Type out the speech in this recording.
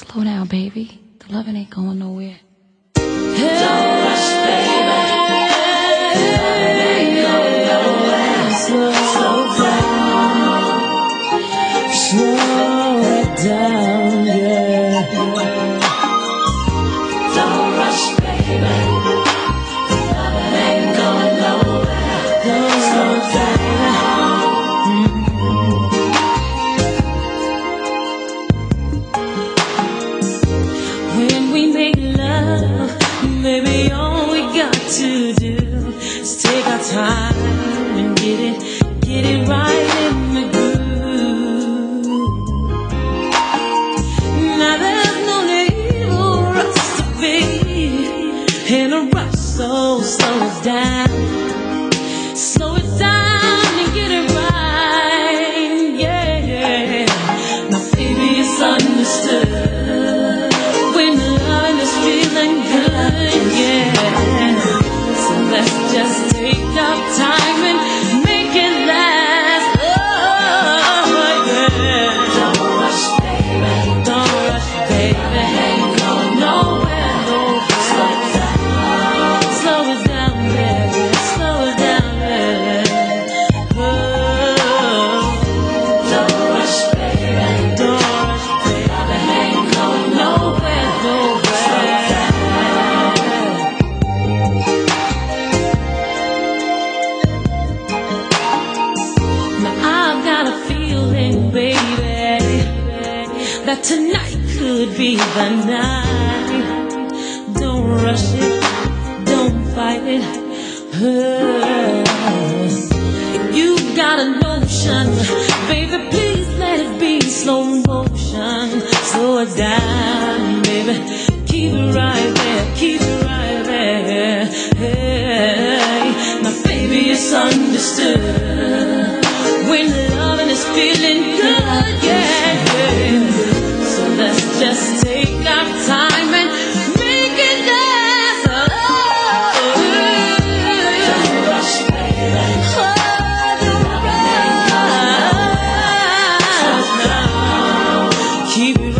Slow down, baby. The loving ain't going nowhere. Don't rush, baby. Loving ain't going nowhere. Slow down. Slow it down, yeah. Don't rush, baby. Loving ain't going nowhere. Slow down. When we make love, maybe all we got to do is take our time and get it right in the groove. Now there's no need for us to be in a rush, so slow it down. Slow it down and get it right, yeah. Now baby, it's understood. Just take our time and make it last. Oh, yeah. Don't rush, baby. Don't rush, baby. Ain't going nowhere, nowhere. Slow it down. Slow it down, baby. Slow it down, baby. Oh. Don't rush, baby. Don't rush, baby. Ain't going nowhere, nowhere. That tonight could be the night. Don't rush it, don't fight it. You got a notion, baby, please let it be slow motion. Slow it down, baby, keep it right there, keep it right there. Hey, now baby, it's understood when loving is feeling good, yeah, yeah. So let's just take our time and make it last. Oh, don't rush, baby. Oh, don't rush. Keep it